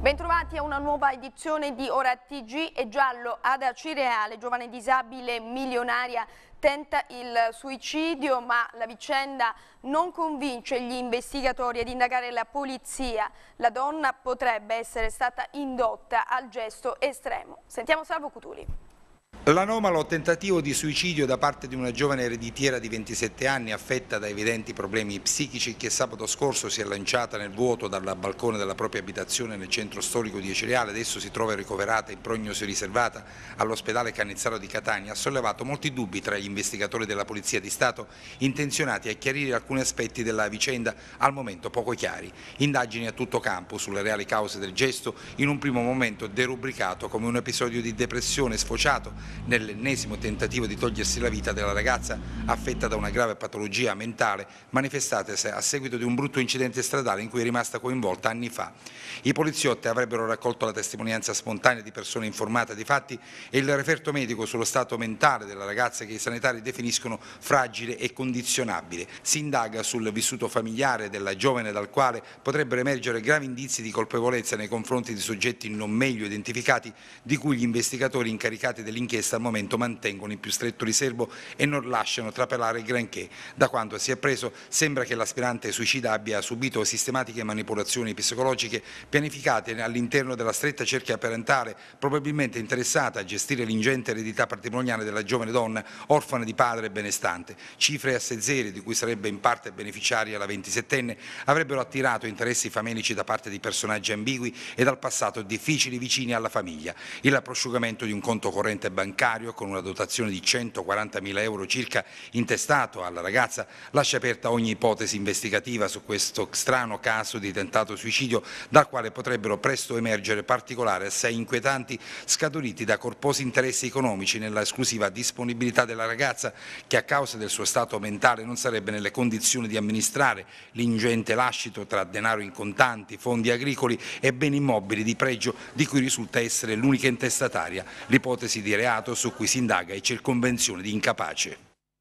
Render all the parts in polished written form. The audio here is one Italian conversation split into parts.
Bentrovati a una nuova edizione di Ora TG e Giallo. Ada Cireale, giovane disabile milionaria, tenta il suicidio, ma la vicenda non convince gli investigatori ad indagare la polizia. La donna potrebbe essere stata indotta al gesto estremo. Sentiamo Salvo Cutuli. L'anomalo tentativo di suicidio da parte di una giovane ereditiera di 27 anni affetta da evidenti problemi psichici che sabato scorso si è lanciata nel vuoto dal balcone della propria abitazione nel centro storico di Cireale, adesso si trova ricoverata in prognosi riservata all'ospedale Cannizzaro di Catania, ha sollevato molti dubbi tra gli investigatori della Polizia di Stato intenzionati a chiarire alcuni aspetti della vicenda al momento poco chiari. Indagini a tutto campo sulle reali cause del gesto, in un primo momento derubricato come un episodio di depressione sfociato nell'ennesimo tentativo di togliersi la vita della ragazza affetta da una grave patologia mentale manifestatasi a seguito di un brutto incidente stradale in cui è rimasta coinvolta anni fa. I poliziotti avrebbero raccolto la testimonianza spontanea di persone informate dei fatti e il referto medico sullo stato mentale della ragazza che i sanitari definiscono fragile e condizionabile. Si indaga sul vissuto familiare della giovane dal quale potrebbero emergere gravi indizi di colpevolezza nei confronti di soggetti non meglio identificati di cui gli investigatori incaricati dell'inchiesta al momento mantengono il più stretto riservo e non lasciano trapelare granché. Da quanto si è preso sembra che l'aspirante suicida abbia subito sistematiche manipolazioni psicologiche pianificate all'interno della stretta cerchia parentale, probabilmente interessata a gestire l'ingente eredità patrimoniale della giovane donna, orfana di padre benestante. Cifre a sé zeri, di cui sarebbe in parte beneficiaria la 27enne, avrebbero attirato interessi famelici da parte di personaggi ambigui e dal passato difficili vicini alla famiglia. Il prosciugamento di un conto corrente bancario con una dotazione di 140.000 euro circa intestato alla ragazza lascia aperta ogni ipotesi investigativa su questo strano caso di tentato suicidio, dal quale potrebbero presto emergere particolari assai inquietanti scaturiti da corposi interessi economici nella esclusiva disponibilità della ragazza, che a causa del suo stato mentale non sarebbe nelle condizioni di amministrare l'ingente lascito tra denaro in contanti, fondi agricoli e beni immobili di pregio di cui risulta essere l'unica intestataria. L'ipotesi di reato su cui si indaga è circonvenzione di incapace.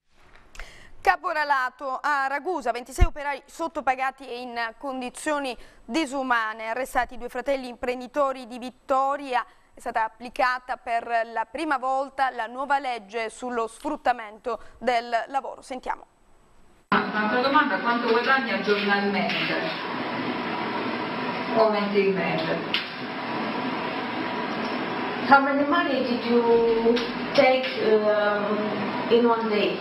Caporalato a Ragusa, 26 operai sottopagati e in condizioni disumane, arrestati 2 fratelli imprenditori di Vittoria. È stata applicata per la prima volta la nuova legge sullo sfruttamento del lavoro. Sentiamo. Un'altra domanda: quanto guadagna giornalmente o mensilmente? How many money did you take in one day?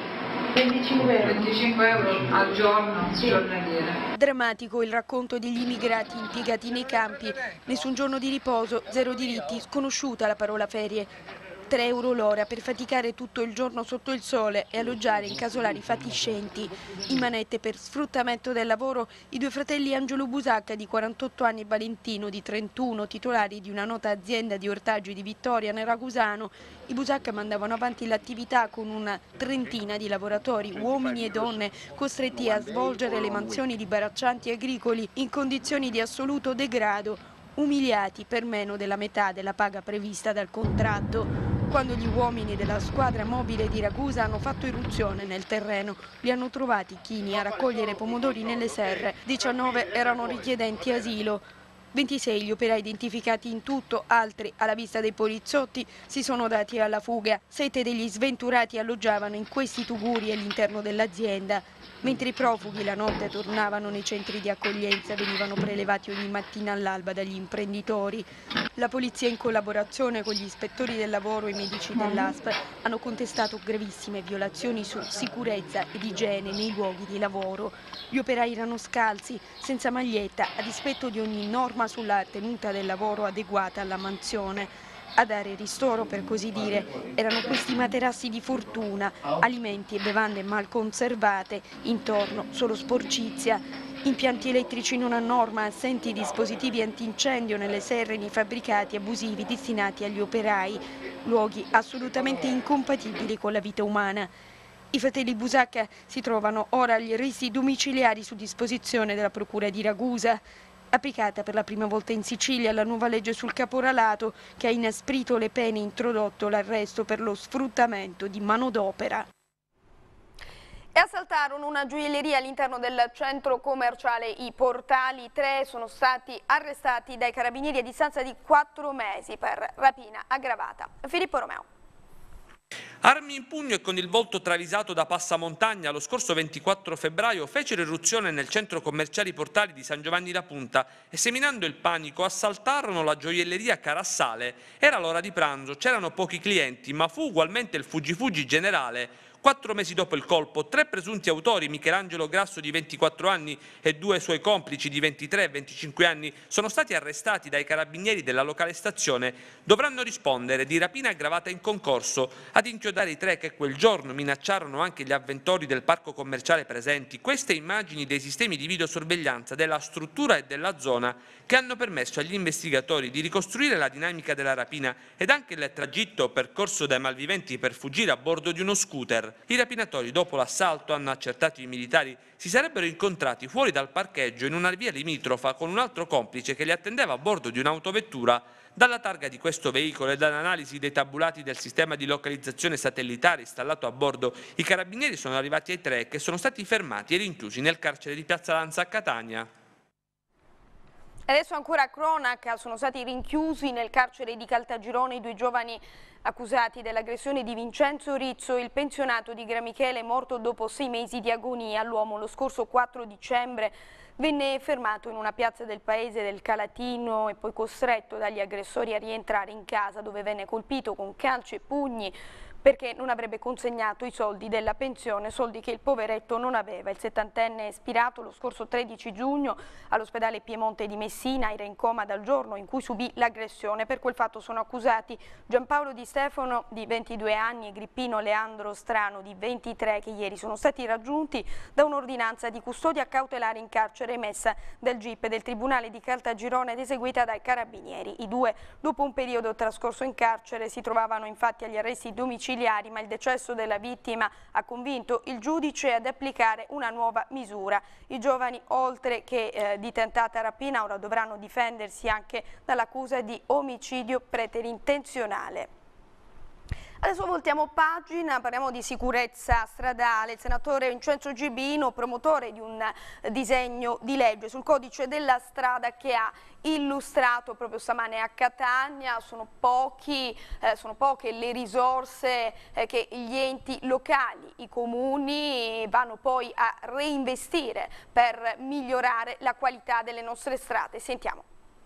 25 euro. 25 euro al giorno, sì. Giornaliere. Drammatico il racconto degli immigrati impiegati nei campi. Nessun giorno di riposo, 0 diritti, sconosciuta la parola ferie. 3 euro l'ora per faticare tutto il giorno sotto il sole e alloggiare in casolari fatiscenti. In manette per sfruttamento del lavoro i 2 fratelli Angelo Busacca di 48 anni e Valentino di 31, titolari di una nota azienda di ortaggi di Vittoria nel Ragusano. I Busacca mandavano avanti l'attività con una trentina di lavoratori, uomini e donne, costretti a svolgere le mansioni di baraccianti agricoli in condizioni di assoluto degrado, umiliati per meno della metà della paga prevista dal contratto. Quando gli uomini della squadra mobile di Ragusa hanno fatto irruzione nel terreno, li hanno trovati chini a raccogliere pomodori nelle serre. 19 erano richiedenti asilo. 26 gli operai identificati in tutto, altri alla vista dei poliziotti si sono dati alla fuga. 7 degli sventurati alloggiavano in questi tuguri all'interno dell'azienda. Mentre i profughi la notte tornavano nei centri di accoglienza, venivano prelevati ogni mattina all'alba dagli imprenditori. La polizia, in collaborazione con gli ispettori del lavoro e i medici dell'ASP, hanno contestato gravissime violazioni su sicurezza ed igiene nei luoghi di lavoro. Gli operai erano scalzi, senza maglietta, a dispetto di ogni norma sulla tenuta del lavoro adeguata alla mansione. A dare ristoro, per così dire, erano questi materassi di fortuna, alimenti e bevande mal conservate, intorno solo sporcizia, impianti elettrici non a norma, assenti dispositivi antincendio nelle serre nei fabbricati abusivi destinati agli operai, luoghi assolutamente incompatibili con la vita umana. I fratelli Busacca si trovano ora agli arresti domiciliari su disposizione della Procura di Ragusa. Applicata per la prima volta in Sicilia la nuova legge sul caporalato che ha inasprito le pene e introdotto l'arresto per lo sfruttamento di manodopera. E assaltarono una gioielleria all'interno del centro commerciale I Portali. 3 sono stati arrestati dai carabinieri a distanza di 4 mesi per rapina aggravata. Filippo Romeo. Armi in pugno e con il volto travisato da passamontagna, lo scorso 24 febbraio fecero irruzione nel centro commerciale I Portali di San Giovanni la Punta e, seminando il panico, assaltarono la gioielleria Carassale. Era l'ora di pranzo, c'erano pochi clienti, ma fu ugualmente il fuggi-fuggi generale. 4 mesi dopo il colpo, 3 presunti autori, Michelangelo Grasso di 24 anni e 2 suoi complici di 23 e 25 anni, sono stati arrestati dai carabinieri della locale stazione. Dovranno rispondere di rapina aggravata in concorso. Ad inchiodare i 3 che quel giorno minacciarono anche gli avventori del parco commerciale presenti, queste immagini dei sistemi di videosorveglianza della struttura e della zona che hanno permesso agli investigatori di ricostruire la dinamica della rapina ed anche il tragitto percorso dai malviventi per fuggire a bordo di uno scooter. I rapinatori, dopo l'assalto, hanno accertato i militari, si sarebbero incontrati fuori dal parcheggio in una via limitrofa con un altro complice che li attendeva a bordo di un'autovettura. Dalla targa di questo veicolo e dall'analisi dei tabulati del sistema di localizzazione satellitare installato a bordo, i carabinieri sono arrivati ai 3 che sono stati fermati e rinchiusi nel carcere di Piazza Lanza a Catania. Adesso ancora cronaca, sono stati rinchiusi nel carcere di Caltagirone i 2 giovani accusati dell'aggressione di Vincenzo Rizzo, il pensionato di Gramichele, morto dopo 6 mesi di agonia. L'uomo lo scorso 4 dicembre venne fermato in una piazza del paese del Calatino e poi costretto dagli aggressori a rientrare in casa, dove venne colpito con calci e pugni perché non avrebbe consegnato i soldi della pensione, soldi che il poveretto non aveva. Il 70enne è espirato lo scorso 13 giugno all'ospedale Piemonte di Messina, era in coma dal giorno in cui subì l'aggressione. Per quel fatto sono accusati Giampaolo Di Stefano di 22 anni e Grippino Leandro Strano di 23, che ieri sono stati raggiunti da un'ordinanza di custodia cautelare in carcere emessa dal GIP del Tribunale di Caltagirone ed eseguita dai carabinieri. I 2, dopo un periodo trascorso in carcere, si trovavano infatti agli arresti domiciliari, ma il decesso della vittima ha convinto il giudice ad applicare una nuova misura. I giovani, oltre che di tentata rapina, ora dovranno difendersi anche dall'accusa di omicidio preterintenzionale. Adesso voltiamo pagina, parliamo di sicurezza stradale. Il senatore Vincenzo Gibiino, promotore di un disegno di legge sul codice della strada che ha illustrato proprio stamane a Catania. Sono poche le risorse che gli enti locali, i comuni, vanno poi a reinvestire per migliorare la qualità delle nostre strade. Sentiamo.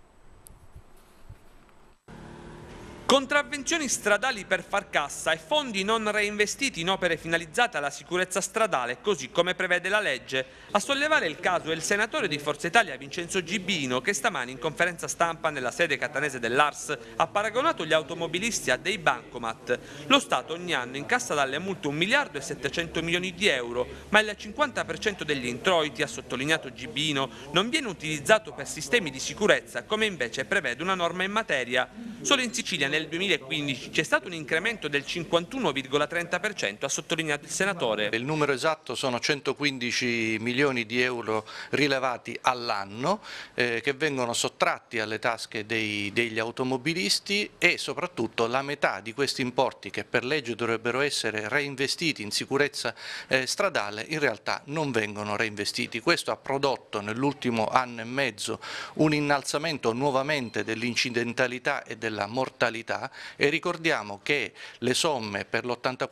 Contravvenzioni stradali per far cassa e fondi non reinvestiti in opere finalizzate alla sicurezza stradale, così come prevede la legge. A sollevare il caso è il senatore di Forza Italia Vincenzo Gibiino, che stamani in conferenza stampa nella sede catanese dell'ARS ha paragonato gli automobilisti a dei bancomat. Lo Stato ogni anno incassa dalle multe 1 miliardo e 700 milioni di euro, ma il 50% degli introiti, ha sottolineato Gibiino, non viene utilizzato per sistemi di sicurezza, come invece prevede una norma in materia. Solo in Sicilia nel 2015 c'è stato un incremento del 51,30%, ha sottolineato il senatore. Il numero esatto sono 115 milioni di euro rilevati all'anno che vengono sottratti alle tasche degli automobilisti, e soprattutto la metà di questi importi, che per legge dovrebbero essere reinvestiti in sicurezza stradale, in realtà non vengono reinvestiti. Questo ha prodotto nell'ultimo anno e mezzo un innalzamento nuovamente dell'incidentalità e della mortalità, e ricordiamo che le somme per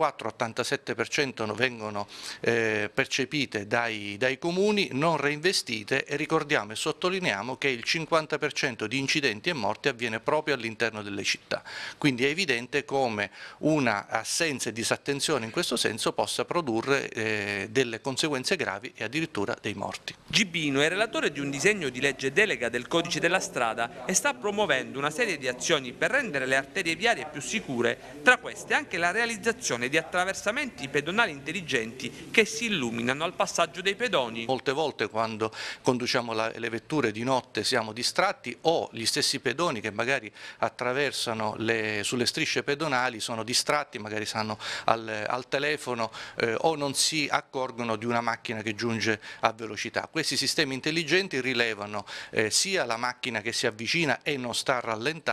l'84-87% vengono percepite dai comuni, non reinvestite, e ricordiamo e sottolineiamo che il 50% di incidenti e morti avviene proprio all'interno delle città. Quindi è evidente come una assenza e disattenzione in questo senso possa produrre delle conseguenze gravi e addirittura dei morti. Gibiino è relatore di un disegno di legge delega del codice della strada e sta promuovendo una serie di azioni per rendere le arterie viarie più sicure, tra queste anche la realizzazione di attraversamenti pedonali intelligenti che si illuminano al passaggio dei pedoni. Molte volte quando conduciamo le vetture di notte siamo distratti, o gli stessi pedoni che magari attraversano sulle strisce pedonali sono distratti, magari stanno al telefono o non si accorgono di una macchina che giunge a velocità. Questi sistemi intelligenti rilevano sia la macchina che si avvicina e non sta rallentando, ma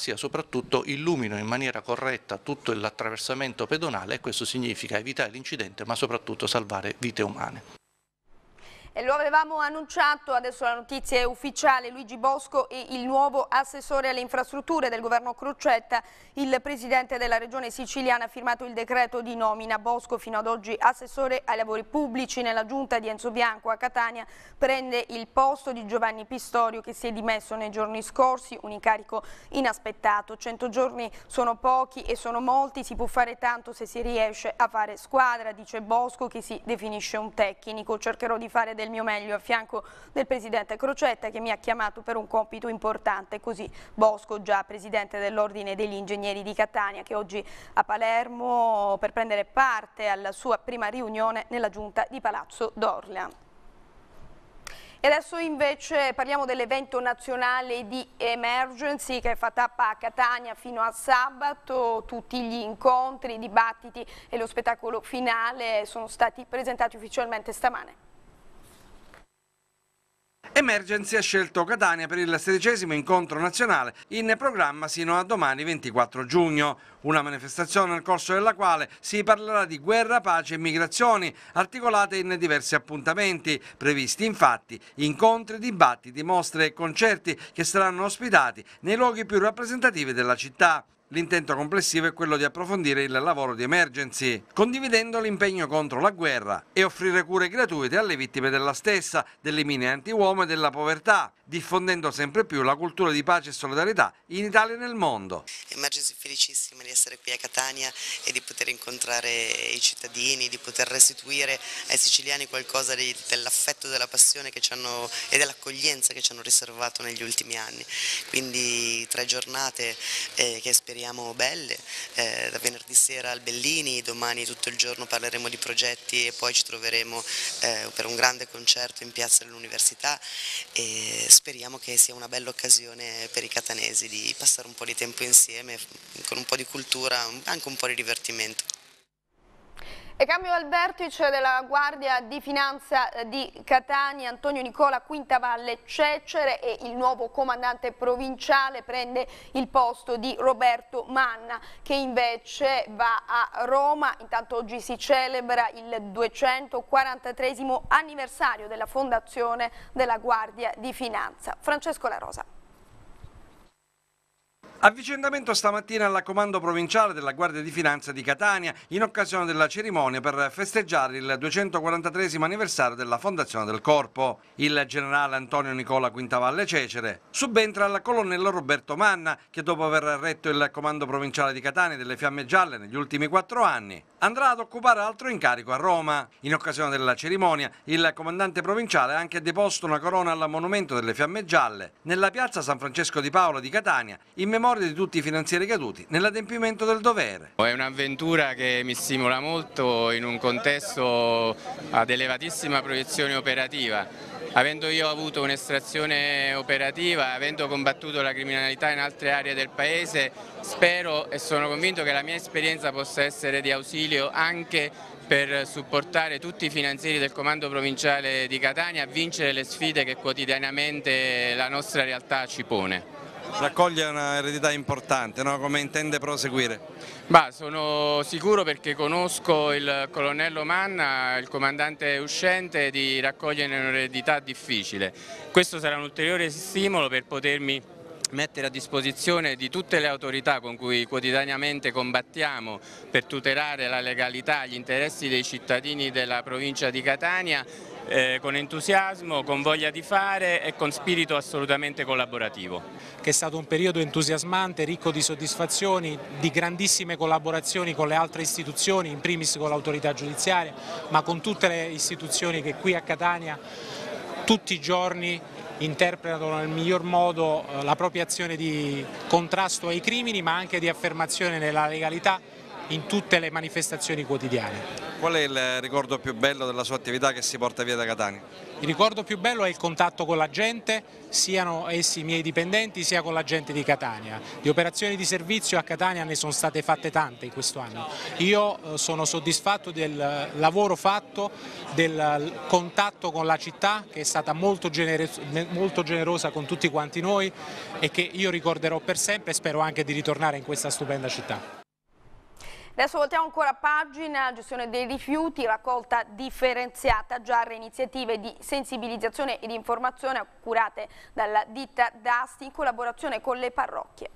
sia soprattutto illuminino in maniera corretta tutto l'attraversamento pedonale, e questo significa evitare l'incidente ma soprattutto salvare vite umane. E lo avevamo annunciato, adesso la notizia è ufficiale: Luigi Bosco è il nuovo assessore alle infrastrutture del governo Crocetta. Il presidente della regione siciliana ha firmato il decreto di nomina. Bosco, fino ad oggi assessore ai lavori pubblici nella giunta di Enzo Bianco a Catania, prende il posto di Giovanni Pistorio, che si è dimesso nei giorni scorsi, un incarico inaspettato. 100 giorni sono pochi e sono molti, si può fare tanto se si riesce a fare squadra, dice Bosco, che si definisce un tecnico. Cercherò di fare del mio meglio a fianco del presidente Crocetta, che mi ha chiamato per un compito importante. Così Bosco, già presidente dell'Ordine degli Ingegneri di Catania, che oggi a Palermo per prendere parte alla sua prima riunione nella giunta di Palazzo d'Orleans. E adesso invece parliamo dell'evento nazionale di Emergency che fa tappa a Catania fino a sabato. Tutti gli incontri, i dibattiti e lo spettacolo finale sono stati presentati ufficialmente stamane. Emergency ha scelto Catania per il 16° incontro nazionale in programma sino a domani 24 giugno, una manifestazione nel corso della quale si parlerà di guerra, pace e migrazioni, articolate in diversi appuntamenti, previsti infatti incontri, dibattiti, mostre e concerti che saranno ospitati nei luoghi più rappresentativi della città. L'intento complessivo è quello di approfondire il lavoro di Emergency, condividendo l'impegno contro la guerra e offrire cure gratuite alle vittime della stessa, delle mine anti-uomo e della povertà, diffondendo sempre più la cultura di pace e solidarietà in Italia e nel mondo. Emergency felicissima di essere qui a Catania e di poter incontrare i cittadini, di poter restituire ai siciliani qualcosa dell'affetto, della passione che ci hanno, e dell'accoglienza che ci hanno riservato negli ultimi anni. Quindi 3 giornate che speriamo belle, da venerdì sera al Bellini, domani tutto il giorno parleremo di progetti e poi ci troveremo per un grande concerto in piazza dell'Università, e speriamo che sia una bella occasione per i catanesi di passare un po' di tempo insieme con un po' di cultura, anche un po' di divertimento. E cambio al vertice della Guardia di Finanza di Catania. Antonio Nicola Quintavalle Cecere e il nuovo comandante provinciale prende il posto di Roberto Manna, che invece va a Roma. Intanto oggi si celebra il 243° anniversario della fondazione della Guardia di Finanza. Francesco La Rosa. Avvicendamento stamattina al comando provinciale della Guardia di Finanza di Catania in occasione della cerimonia per festeggiare il 243° anniversario della fondazione del corpo. Il generale Antonio Nicola Quintavalle Cecere subentra al colonnello Roberto Manna, che dopo aver retto il comando provinciale di Catania delle Fiamme Gialle negli ultimi 4 anni andrà ad occupare altro incarico a Roma. In occasione della cerimonia il comandante provinciale ha anche deposto una corona al monumento delle Fiamme Gialle nella piazza San Francesco di Paola di Catania in memoria di tutti i finanzieri caduti nell'adempimento del dovere. È un'avventura che mi stimola molto in un contesto ad elevatissima proiezione operativa. Avendo io avuto un'estrazione operativa, avendo combattuto la criminalità in altre aree del Paese, spero e sono convinto che la mia esperienza possa essere di ausilio anche per supportare tutti i finanzieri del comando provinciale di Catania a vincere le sfide che quotidianamente la nostra realtà ci pone. Raccoglie una eredità importante, no? Come intende proseguire? Sono sicuro, perché conosco il colonnello Manna, il comandante uscente, di raccogliere un'eredità difficile. Questo sarà un ulteriore stimolo per potermi mettere a disposizione di tutte le autorità con cui quotidianamente combattiamo per tutelare la legalità, gli interessi dei cittadini della provincia di Catania, con entusiasmo, con voglia di fare e con spirito assolutamente collaborativo. Che è stato un periodo entusiasmante, ricco di soddisfazioni, di grandissime collaborazioni con le altre istituzioni, in primis con l'autorità giudiziaria, ma con tutte le istituzioni che qui a Catania tutti i giorni interpretano nel miglior modo la propria azione di contrasto ai crimini, ma anche di affermazione della legalità in tutte le manifestazioni quotidiane. Qual è il ricordo più bello della sua attività che si porta via da Catania? Il ricordo più bello è il contatto con la gente, siano essi miei dipendenti sia con la gente di Catania. Di operazioni di servizio a Catania ne sono state fatte tante in questo anno. Io sono soddisfatto del lavoro fatto, del contatto con la città che è stata molto generosa con tutti quanti noi e che io ricorderò per sempre e spero anche di ritornare in questa stupenda città. Adesso voltiamo ancora pagina, gestione dei rifiuti, raccolta differenziata, Giarre, iniziative di sensibilizzazione e di informazione curate dalla ditta Dasti in collaborazione con le parrocchie.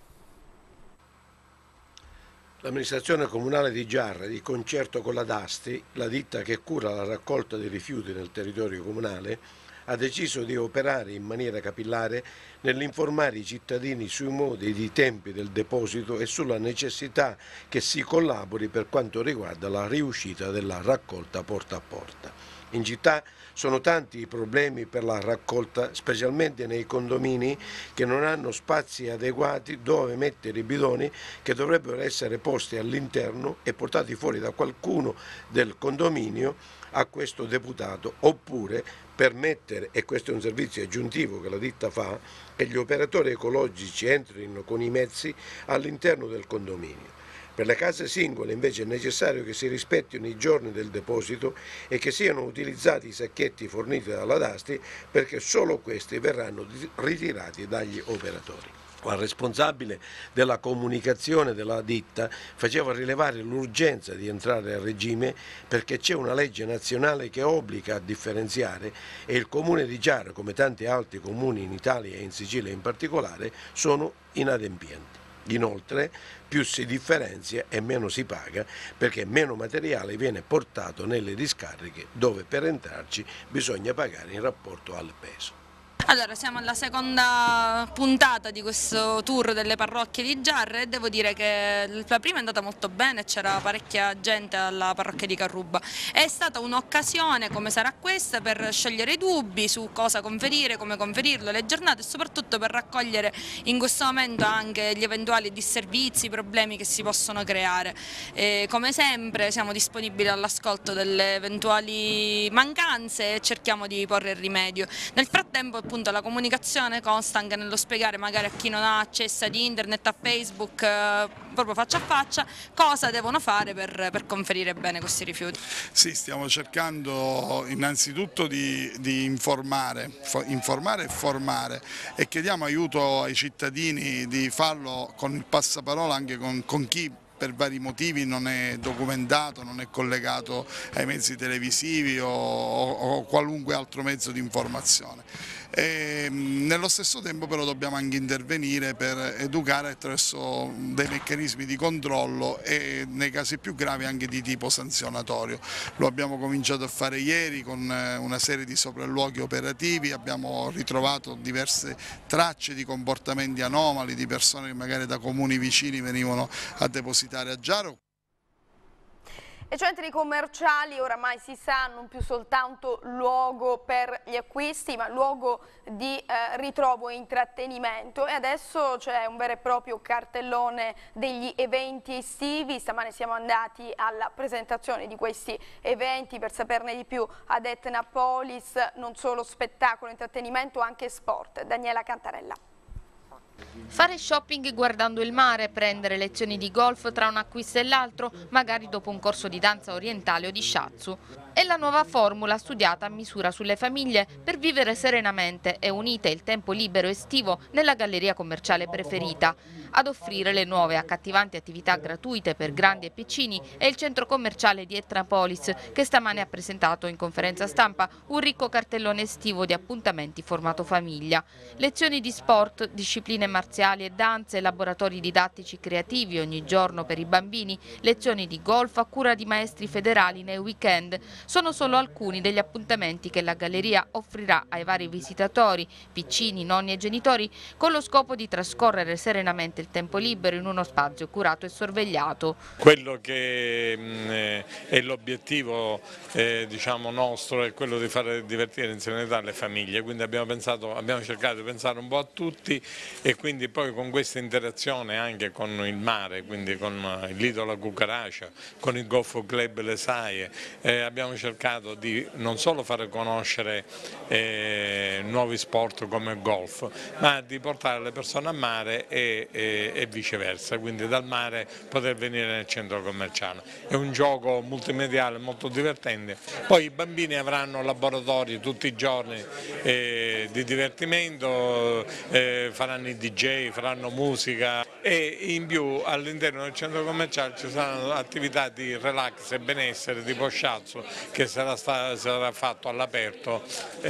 L'amministrazione comunale di Giarre, di concerto con la Dasti, la ditta che cura la raccolta dei rifiuti nel territorio comunale, ha deciso di operare in maniera capillare nell'informare i cittadini sui modi e i tempi del deposito e sulla necessità che si collabori per quanto riguarda la riuscita della raccolta porta a porta. In città sono tanti i problemi per la raccolta, specialmente nei condomini che non hanno spazi adeguati dove mettere i bidoni che dovrebbero essere posti all'interno e portati fuori da qualcuno del condominio a questo deputato, oppure permettere, e questo è un servizio aggiuntivo che la ditta fa, che gli operatori ecologici entrino con i mezzi all'interno del condominio. Per le case singole invece è necessario che si rispettino i giorni del deposito e che siano utilizzati i sacchetti forniti dalla Dasti, perché solo questi verranno ritirati dagli operatori. La responsabile della comunicazione della ditta faceva rilevare l'urgenza di entrare a regime perché c'è una legge nazionale che obbliga a differenziare e il comune di Giarre, come tanti altri comuni in Italia e in Sicilia in particolare, sono inadempienti. Inoltre, più si differenzia e meno si paga perché meno materiale viene portato nelle discariche dove per entrarci bisogna pagare in rapporto al peso. Allora, siamo alla seconda puntata di questo tour delle parrocchie di Giarre e devo dire che la prima è andata molto bene, c'era parecchia gente alla parrocchia di Carruba. È stata un'occasione, come sarà questa, per sciogliere i dubbi su cosa conferire, come conferirlo, le giornate e soprattutto per raccogliere in questo momento anche gli eventuali disservizi, i problemi che si possono creare. Come sempre siamo disponibili all'ascolto delle eventuali mancanze e cerchiamo di porre il rimedio. Nel frattempo appunto la comunicazione consta anche nello spiegare magari a chi non ha accesso ad internet, a Facebook, proprio faccia a faccia, cosa devono fare per conferire bene questi rifiuti. Sì, stiamo cercando innanzitutto di informare e formare e chiediamo aiuto ai cittadini di farlo con il passaparola anche con chi per vari motivi non è documentato, non è collegato ai mezzi televisivi o qualunque altro mezzo di informazione. Nello stesso tempo però dobbiamo anche intervenire per educare attraverso dei meccanismi di controllo e nei casi più gravi anche di tipo sanzionatorio. Lo abbiamo cominciato a fare ieri con una serie di sopralluoghi operativi, abbiamo ritrovato diverse tracce di comportamenti anomali di persone che magari da comuni vicini venivano a depositare a Giarre. I centri commerciali oramai si sa non più soltanto luogo per gli acquisti ma luogo di ritrovo e intrattenimento, e adesso c'è un vero e proprio cartellone degli eventi estivi. Stamane siamo andati alla presentazione di questi eventi per saperne di più ad Etnapolis, non solo spettacolo, intrattenimento, anche sport. Daniela Cantarella. Fare shopping guardando il mare, prendere lezioni di golf tra un acquisto e l'altro, magari dopo un corso di danza orientale o di shiatsu. È la nuova formula studiata a misura sulle famiglie per vivere serenamente e unite il tempo libero estivo nella galleria commerciale preferita. Ad offrire le nuove accattivanti attività gratuite per grandi e piccini è il centro commerciale di Etnapolis, che stamane ha presentato in conferenza stampa un ricco cartellone estivo di appuntamenti formato famiglia. Lezioni di sport, discipline marziali e danze, laboratori didattici creativi ogni giorno per i bambini, lezioni di golf a cura di maestri federali nei weekend. sono solo alcuni degli appuntamenti che la galleria offrirà ai vari visitatori, piccini, nonni e genitori, con lo scopo di trascorrere serenamente il tempo libero in uno spazio curato e sorvegliato. Quello che è l'obiettivo diciamo nostro è quello di fare divertire in serenità le famiglie, quindi abbiamo cercato di pensare un po' a tutti e quindi poi con questa interazione anche con il mare, quindi con il Lido La Cucaracia, con il Golf Club Le Saie, abbiamo cercato di non solo fare conoscere nuovi sport come il golf, ma di portare le persone a mare e viceversa, quindi dal mare poter venire nel centro commerciale. È un gioco multimediale molto divertente, poi i bambini avranno laboratori tutti i giorni di divertimento, faranno i DJ, faranno musica e in più all'interno del centro commerciale ci saranno attività di relax e benessere tipo shiatsu che sarà fatto all'aperto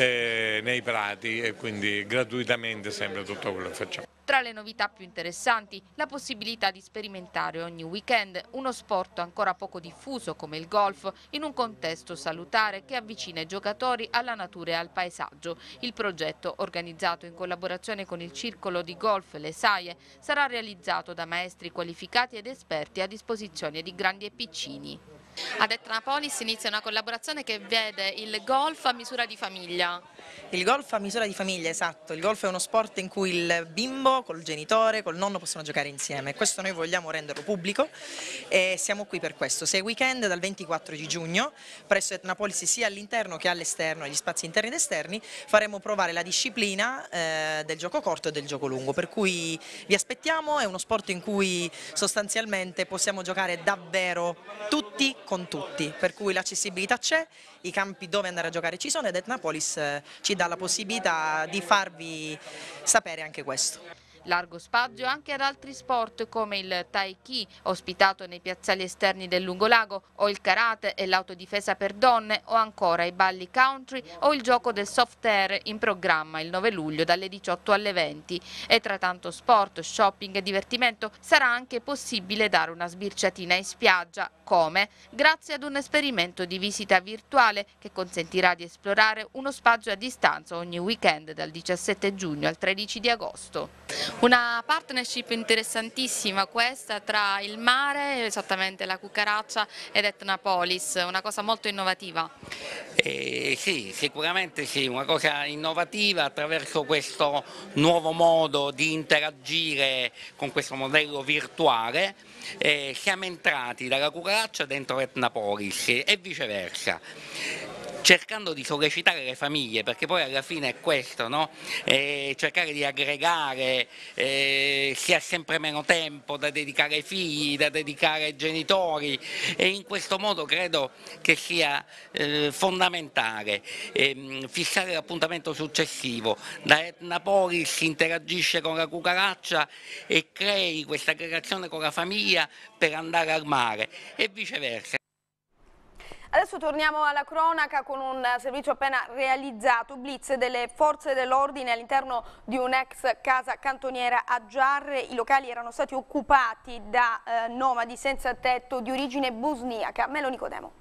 nei prati e quindi gratuitamente sempre tutto quello che facciamo. Tra le novità più interessanti, la possibilità di sperimentare ogni weekend uno sport ancora poco diffuso come il golf in un contesto salutare che avvicina i giocatori alla natura e al paesaggio. Il progetto, organizzato in collaborazione con il circolo di golf Le Saie, sarà realizzato da maestri qualificati ed esperti a disposizione di grandi e piccini. Ad Etnapolis inizia una collaborazione che vede il golf a misura di famiglia. Il golf a misura di famiglia, esatto. Il golf è uno sport in cui il bimbo col genitore, col nonno possono giocare insieme. Questo noi vogliamo renderlo pubblico e siamo qui per questo. 6 weekend dal 24 di giugno presso Etnapolis sia all'interno che all'esterno, agli spazi interni ed esterni, faremo provare la disciplina del gioco corto e del gioco lungo. Per cui vi aspettiamo, è uno sport in cui sostanzialmente possiamo giocare davvero tutti con tutti, per cui l'accessibilità c'è, i campi dove andare a giocare ci sono ed Etnapolis ci dà la possibilità di farvi sapere anche questo. Largo spazio anche ad altri sport come il Tai Chi, ospitato nei piazzali esterni del Lungolago, o il karate e l'autodifesa per donne, o ancora i balli country o il gioco del soft air in programma il 9 luglio dalle 18 alle 20. E tra tanto sport, shopping e divertimento sarà anche possibile dare una sbirciatina in spiaggia, come? Grazie ad un esperimento di visita virtuale che consentirà di esplorare uno spazio a distanza ogni weekend dal 17 giugno al 13 di agosto. Una partnership interessantissima questa tra il mare, esattamente la Cucaraccia, ed Etnapolis, una cosa molto innovativa. Sì, sicuramente sì, una cosa innovativa attraverso questo nuovo modo di interagire con questo modello virtuale. Siamo entrati dalla Cucaraccia dentro Etnapolis e viceversa, cercando di sollecitare le famiglie, perché poi alla fine è questo, no? Cercare di aggregare, si ha sempre meno tempo da dedicare ai figli, da dedicare ai genitori e in questo modo credo che sia fondamentale fissare l'appuntamento successivo. Da Etnapolis si interagisce con la Cucaraccia e crei questa aggregazione con la famiglia per andare al mare e viceversa. Adesso torniamo alla cronaca con un servizio appena realizzato, blitz delle forze dell'ordine all'interno di un'ex casa cantoniera a Giarre. I locali erano stati occupati da nomadi senza tetto di origine bosniaca. Melo Nicodemo.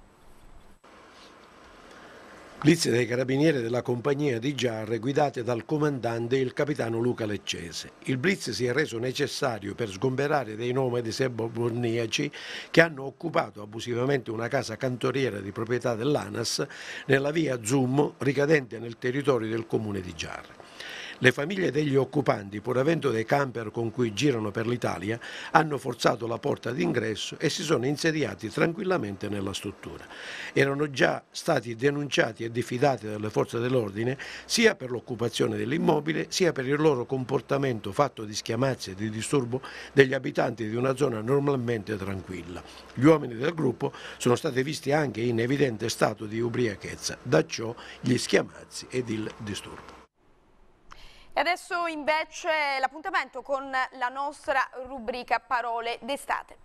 Blitz dei carabinieri della compagnia di Giarre guidate dal comandante il capitano Luca Leccese. Il blitz si è reso necessario per sgomberare dei nomadi serbo-bosniaci che hanno occupato abusivamente una casa cantoriera di proprietà dell'ANAS nella via Zum, ricadente nel territorio del comune di Giarre. Le famiglie degli occupanti, pur avendo dei camper con cui girano per l'Italia, hanno forzato la porta d'ingresso e si sono insediati tranquillamente nella struttura. Erano già stati denunciati e diffidati dalle forze dell'ordine sia per l'occupazione dell'immobile sia per il loro comportamento fatto di schiamazzi e di disturbo degli abitanti di una zona normalmente tranquilla. Gli uomini del gruppo sono stati visti anche in evidente stato di ubriachezza, da ciò gli schiamazzi ed il disturbo. E adesso invece l'appuntamento con la nostra rubrica Parole d'estate.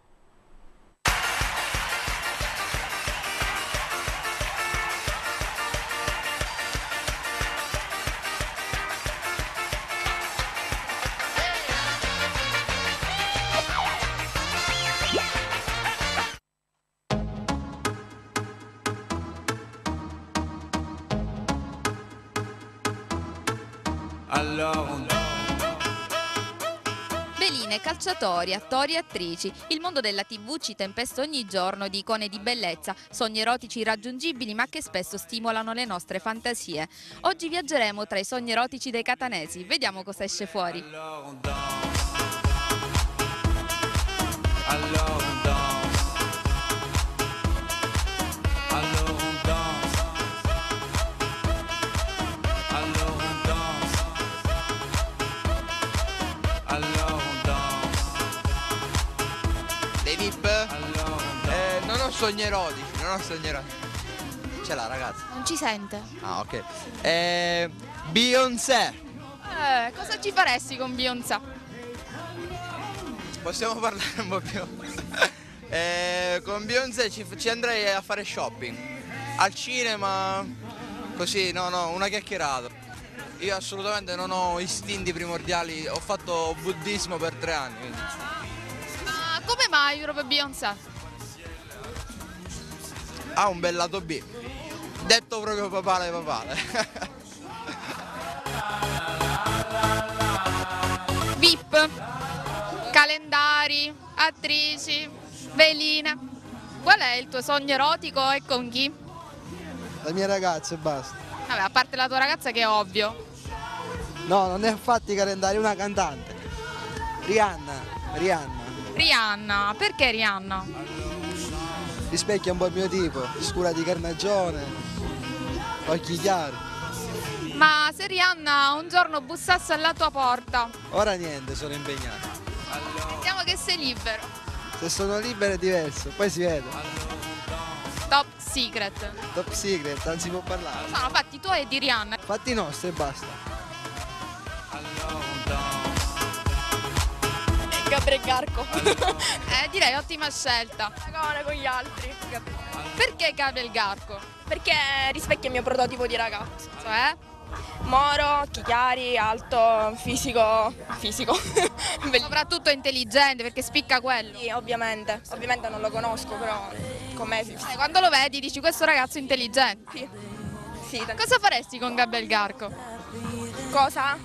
Veline, calciatori, attori e attrici. Il mondo della TV ci tempesta ogni giorno di icone di bellezza, sogni erotici irraggiungibili ma che spesso stimolano le nostre fantasie. Oggi viaggeremo tra i sogni erotici dei catanesi. Vediamo cosa esce fuori. Dei VIP? Non ho sogni erotici, Ce l'ha, ragazzi? Non ci sente. Ah, ok. Beyoncé. Cosa ci faresti con Beyoncé? Possiamo parlare un po' più? Con Beyoncé ci andrei a fare shopping. Al cinema, così, no, una chiacchierata. Io assolutamente non ho istinti primordiali, ho fatto buddismo per 3 anni. Quindi. Ma come mai proprio Beyoncé? Ha un bel lato B, detto proprio papale. VIP, calendari, attrici, veline. Qual è il tuo sogno erotico e con chi? La mia ragazza e basta. Vabbè, a parte la tua ragazza che è ovvio. No, non è infatti calendari, è una cantante. Rihanna. Rihanna, perché Rihanna? Rispecchia un po' il mio tipo, scura di carnagione, occhi chiari. Ma se Rihanna un giorno bussasse alla tua porta? Ora niente, sono impegnato. Vediamo che sei libero. Se sono libero è diverso, poi si vede. Top secret. Top secret, non si può parlare. Sono fatti tuoi e di Rihanna. Fatti nostri e basta. Gabriel Garco. Direi ottima scelta. Con gli altri. Perché Gabriel Garco? Perché rispecchia il mio prototipo di ragazzo. Cioè? Moro, occhi chiari, alto, fisico. Soprattutto intelligente, perché spicca quello. Sì, ovviamente non lo conosco, però con me sì. Quando lo vedi dici questo ragazzo è intelligente. Sì. Cosa faresti con Gabriel Garco? Cosa?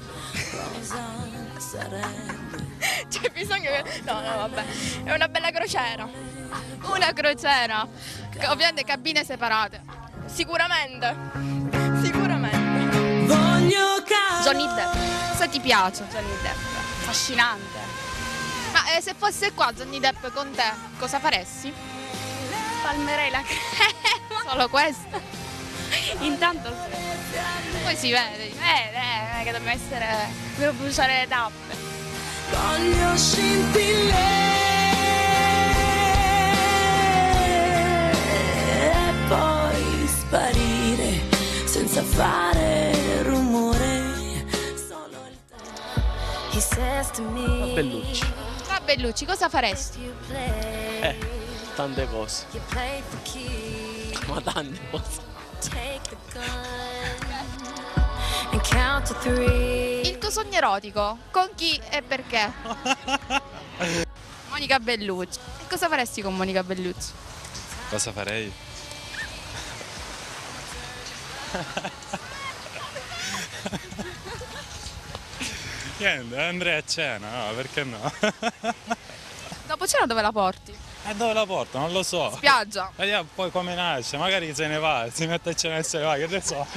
C'è bisogno che... No, vabbè. È una bella crociera. Una crociera? Ovviamente cabine separate. Sicuramente. Johnny Depp. Cosa ti piace? Johnny Depp. Affascinante. Ma se fosse qua Johnny Depp con te, cosa faresti? Palmerei la crema. Solo questo? Intanto poi si vede. Non è che devo bruciare le tappe. Voglio scintille e poi sparire senza fare rumore. Bellucci, cosa faresti? Tante cose. Ma tante cose. Il tuo sogno erotico, con chi e perché? Monica Bellucci. E cosa faresti con Monica Bellucci? Cosa farei? Niente, andrei a cena, no, perché no? Dopo cena dove la porti? E dove la porto? Non lo so. Spiaggia. Vediamo poi come nasce, magari se ne va, si mette a cena e se ne va, che ne so.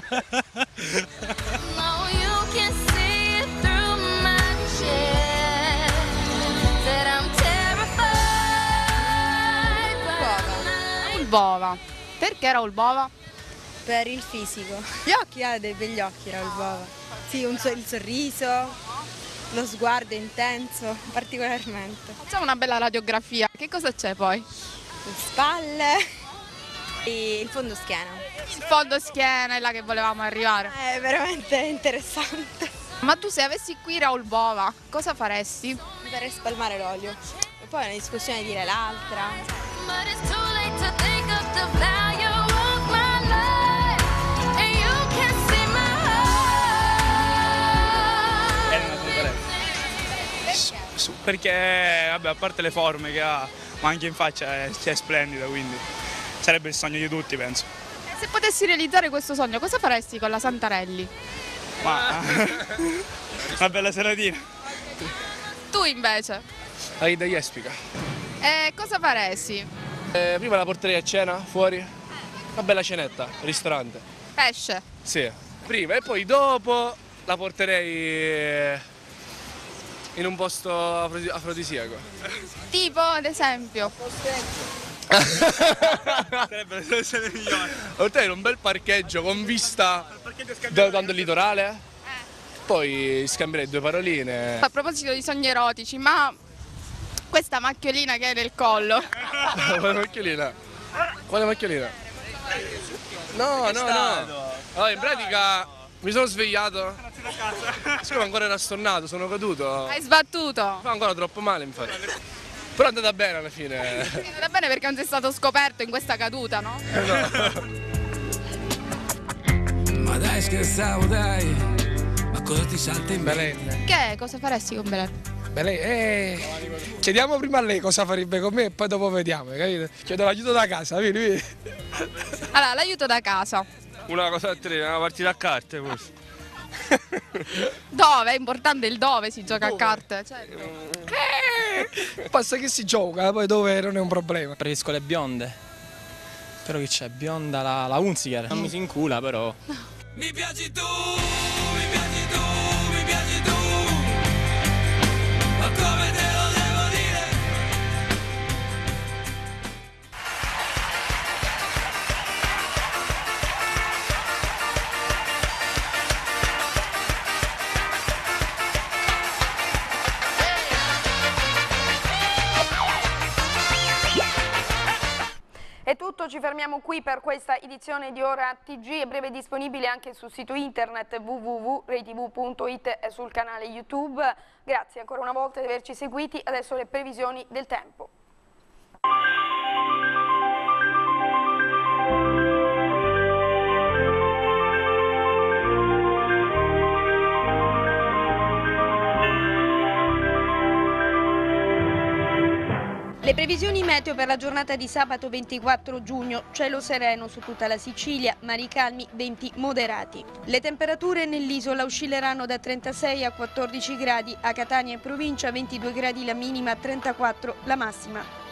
Ulbova. Perché era Ulbova? Per il fisico. Gli occhi, ha dei begli occhi era Ulbova. Sì, il sorriso, lo sguardo intenso, particolarmente. Facciamo una bella radiografia. Che cosa c'è poi? Le spalle e il fondo schiena. Il fondo schiena è là che volevamo arrivare. È veramente interessante. Ma tu se avessi qui Raul Bova, cosa faresti? Mi farei spalmare l'olio. E poi una discussione di dire l'altra. Perché vabbè, a parte le forme che ha, ma anche in faccia è splendida, quindi sarebbe il sogno di tutti, penso. Se potessi realizzare questo sogno, cosa faresti con la Santarelli? Ma una bella seratina. Tu invece? Aida Jespica. Cosa faresti? Prima la porterei a cena, fuori. Una bella cenetta, ristorante. Pesce? Sì, prima e poi dopo la porterei in un posto afrodisiaco. Tipo, ad esempio? Sarebbe le migliori. Porterei un bel parcheggio con vista dando il litorale. Poi scambierei 2 paroline. A proposito di sogni erotici, ma questa macchiolina che hai nel collo? Quale macchiolina? Quale macchiolina? No. Allora, in pratica mi sono svegliato. Siccome ancora era stonnato, sono caduto. Hai sbattuto? Fa ancora troppo male, infatti. Però è andata bene alla fine. È andata bene perché non sei stato scoperto in questa caduta, no? Ma dai, scherzavo, dai. Ma cosa ti salta in mente? Che? Cosa faresti con Belen? Chiediamo prima a lei cosa farebbe con me e poi dopo vediamo, capito? Chiedo l'aiuto da casa, vieni. Allora, l'aiuto da casa. Una cosa a 3, una partita a carte questo. Dove? È importante il dove si gioca a carte. Basta che si gioca, poi dove non è un problema. Preferisco le bionde. Però che c'è? Bionda la Hunziker. Non mi si incula però. Mi piaci tu, mi piaci tu, mi piaci tu. Ma come te lo devo dire? È tutto, ci fermiamo qui per questa edizione di Ora TG, è breve disponibile anche sul sito internet www.reitv.it e sul canale YouTube. Grazie ancora una volta di averci seguiti, adesso le previsioni del tempo. Le previsioni meteo per la giornata di sabato 24 giugno, cielo sereno su tutta la Sicilia, mari calmi, venti moderati. Le temperature nell'isola oscilleranno da 36 a 14 gradi, a Catania e provincia 22 gradi la minima, 34 la massima.